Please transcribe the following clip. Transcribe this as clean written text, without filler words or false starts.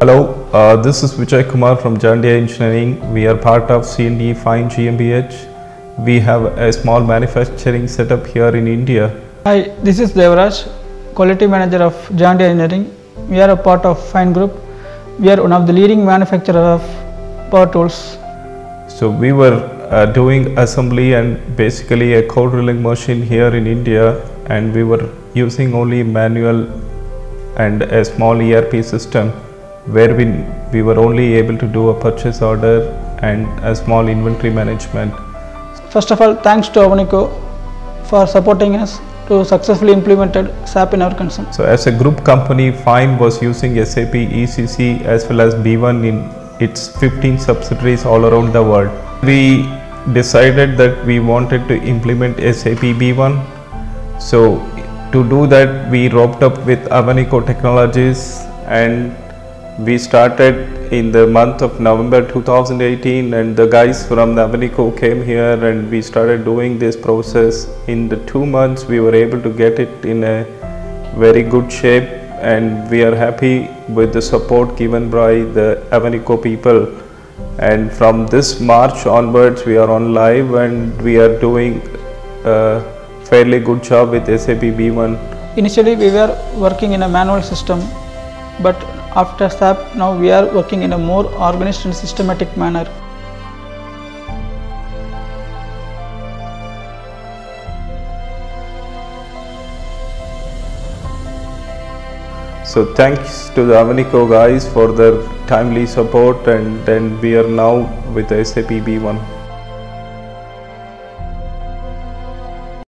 Hello, this is Vijay Kumar from John Deere Engineering. We are part of C&E Fine GmbH. We have a small manufacturing setup here in India. Hi, this is Devaraj, Quality Manager of John Deere Engineering. We are a part of Fine Group. We are one of the leading manufacturers of power tools. So we were doing assembly and basically a core drilling machine here in India, and we were using only manual and a small ERP system where we were only able to do a purchase order and a small inventory management. First of all, thanks to Avanico for supporting us to successfully implemented SAP in our concern. So as a group company, Fine was using SAP ECC as well as B1 in its 15 subsidiaries all around the world. We decided that we wanted to implement SAP B1. So to do that, we roped up with Avanico Technologies, and we started in the month of November 2018, and the guys from Avanico came here and we started doing this process. In the 2 months we were able to get it in a very good shape, and we are happy with the support given by the Avanico people. And from this March onwards we are on live and we are doing a fairly good job with SAP B1. Initially we were working in a manual system, but after SAP now we are working in a more organized and systematic manner. So thanks to the Avanico guys for their timely support, and then we are now with SAP B1.